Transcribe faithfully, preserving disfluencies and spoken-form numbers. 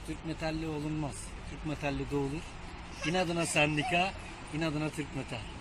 Türk metalli olunmaz. Türk metalli doğulur. İnadına sendika, inadına Türk metal.